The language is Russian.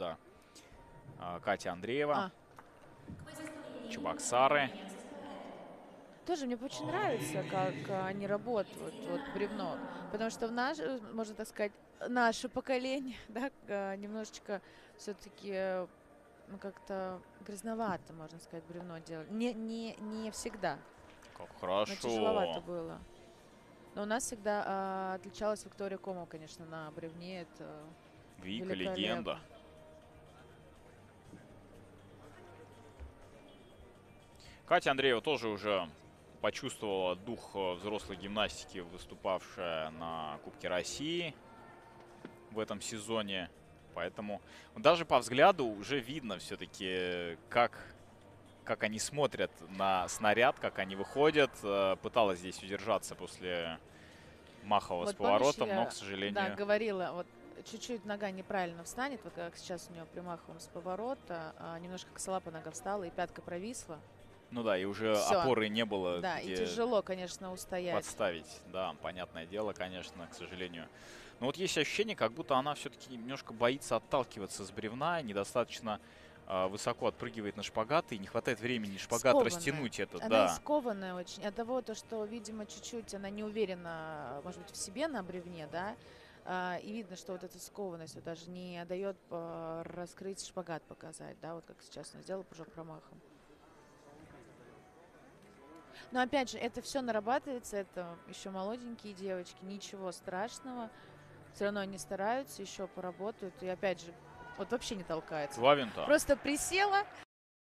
Да. Катя Андреева, А, Чебоксары. тоже мне очень нравится, как они работают, вот бревно. Потому что в наше, можно так сказать, наше поколение, да, немножечко все-таки ну, как-то грязновато, можно сказать, бревно делать. Не всегда, Как но тяжеловато хорошо. было. Но у нас всегда отличалась Виктория Комова, конечно, на бревне. Это Вика, легенда. великолепно. Катя Андреева тоже уже почувствовала дух взрослой гимнастики, выступавшая на Кубке России в этом сезоне. Поэтому даже по взгляду уже видно все-таки, как они смотрят на снаряд, как они выходят. Пыталась здесь удержаться после Махова с Вот помнишь, поворотом, но, к я, да, сожалению... говорила, вот чуть-чуть нога неправильно встанет, вот как сейчас у нее примахом с поворота, немножко косолапо нога встала и пятка провисла. Ну да, и уже Все, опоры не было, да, и где тяжело, конечно, устоять. подставить. Да, понятное дело, конечно, к сожалению. Но вот есть ощущение, как будто она все-таки немножко боится отталкиваться с бревна, недостаточно высоко отпрыгивает на шпагат, и не хватает времени шпагат Скованная. растянуть это, Она и да. скованная очень. От того, то, что, видимо, чуть-чуть она не уверена, может быть, в себе на бревне, да, и видно, что вот эта скованность вот даже не дает раскрыть шпагат, показать, да, вот как сейчас она сделала прыжок промахом. Но опять же, это все нарабатывается, это еще молоденькие девочки, ничего страшного. Все равно они стараются, еще поработают. И опять же, вот вообще не толкается. Два винта. Просто присела,